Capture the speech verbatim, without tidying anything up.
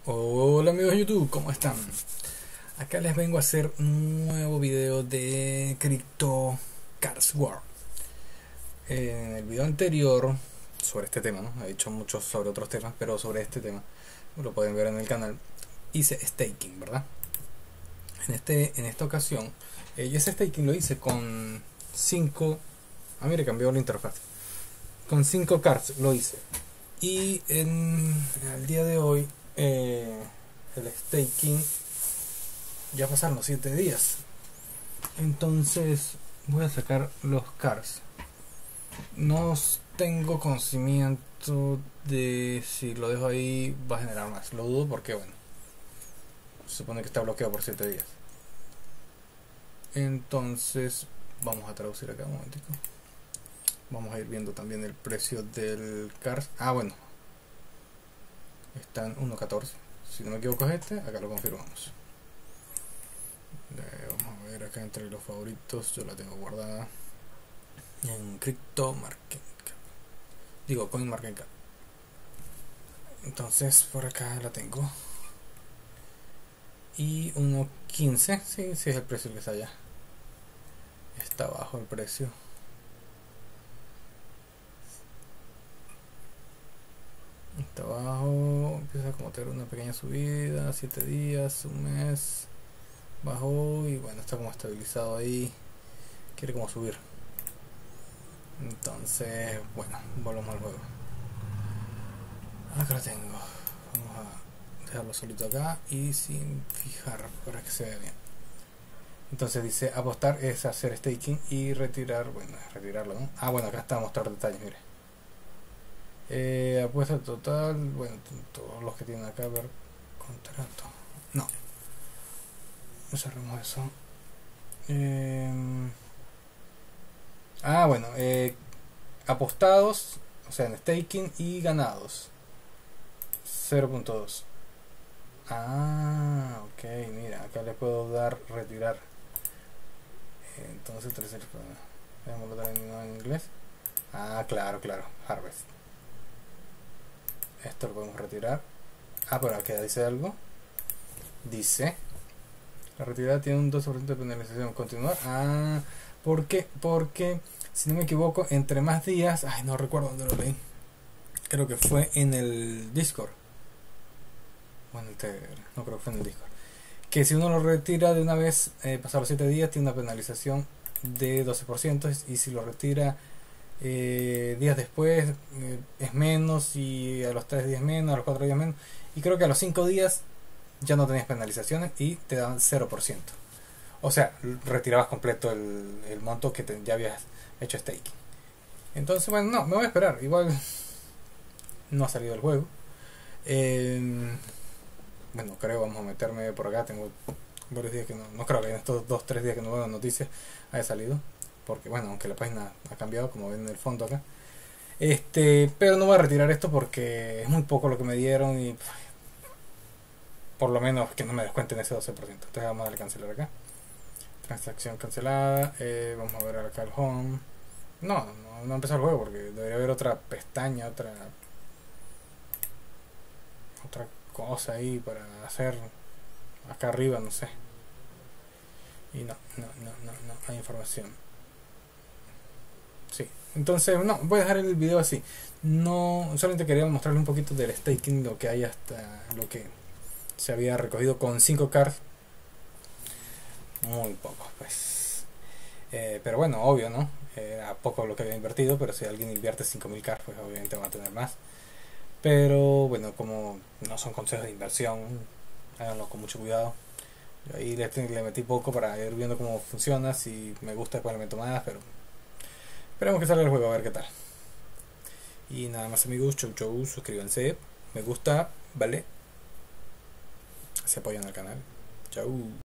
Hola amigos de YouTube, ¿cómo están? Acá les vengo a hacer un nuevo video de Crypto Cars World. En el video anterior sobre este tema, ¿no? He hecho muchos sobre otros temas, pero sobre este tema lo pueden ver en el canal. Hice staking, ¿verdad? En este en esta ocasión, eh, y ese staking lo hice con cinco. Ah, mire, cambió la interfaz. Con cinco cars lo hice. Y en el día de hoy eh, el staking ya pasaron los siete días, entonces voy a sacar los cars. No tengo conocimiento de si lo dejo ahí va a generar más, lo dudo porque bueno, se supone que está bloqueado por siete días. Entonces vamos a traducir acá un momentico. Vamos a ir viendo también el precio del cars. Ah, bueno, está en uno catorce, si no me equivoco es este. Acá lo confirmamos. Eh, vamos a ver acá entre los favoritos. Yo la tengo guardada en Crypto Market Cap, digo Coin Market Cap. Entonces por acá la tengo. Y uno quince, sí, sí es el precio que está allá. Está bajo el precio. Está abajo, empieza como a tener una pequeña subida, siete días, un mes, bajó y bueno, está como estabilizado ahí, quiere como subir. Entonces, bueno, volvamos al juego. Acá lo tengo, vamos a dejarlo solito acá y sin fijar para que se vea bien. Entonces dice, apostar es hacer staking y retirar, bueno, retirarlo, ¿no? Ah, bueno, acá está a mostrar detalles, mire. Eh, apuesta total, bueno, todos los que tienen acá, ver contrato. No, no cerremos eso. Eh, ah, bueno, eh, apostados, o sea, en staking y ganados cero punto dos. Ah, ok, mira, acá le puedo dar retirar. Eh, entonces, tercer, veámoslo también en inglés. Ah, claro, claro, harvest. Esto lo podemos retirar. Ah, pero aquí dice algo. Dice, la retirada tiene un doce por ciento de penalización. Continuar. Ah, ¿por qué? Porque, si no me equivoco, entre más días... Ay, no recuerdo dónde lo leí. Creo que fue en el Discord. Bueno, no creo que fue en el Discord. Que si uno lo retira de una vez, eh, pasados los siete días, tiene una penalización de doce por ciento. Y si lo retira... Eh, días después eh, es menos, y a los tres días menos, a los cuatro días menos, y creo que a los cinco días ya no tenías penalizaciones y te daban cero por ciento. O sea, retirabas completo el, el monto que te, ya habías hecho staking. Entonces, bueno, no, me voy a esperar. Igual no ha salido el juego. Eh, bueno, creo, vamos a meterme por acá. Tengo varios días que no, no creo que en estos dos tres días que no veo noticias haya salido. Porque bueno, aunque la página ha cambiado, como ven en el fondo acá, este, pero no voy a retirar esto porque es muy poco lo que me dieron y por lo menos que no me descuenten ese doce por ciento. Entonces vamos a darle cancelar acá, transacción cancelada. Eh, vamos a ver acá el home. No, no, no ha empezado el juego porque debería haber otra pestaña, otra otra cosa ahí para hacer acá arriba, no sé. Y no, no, no, no, no hay información. Sí, entonces no, voy a dejar el video así. No, solamente quería mostrarles un poquito del staking, lo que hay hasta lo que se había recogido con cinco cars. Muy poco, pues. Eh, pero bueno, obvio, ¿no? Era poco lo que había invertido, pero si alguien invierte cinco mil cars, pues obviamente va a tener más. Pero bueno, como no son consejos de inversión, háganlo con mucho cuidado. Yo ahí le, le metí poco para ir viendo cómo funciona. Si me gusta, después le meto más, pero esperemos que salga el juego a ver qué tal. Y nada más amigos, chau chau, suscríbanse, me gusta, ¿vale? Se apoyan al canal. Chau.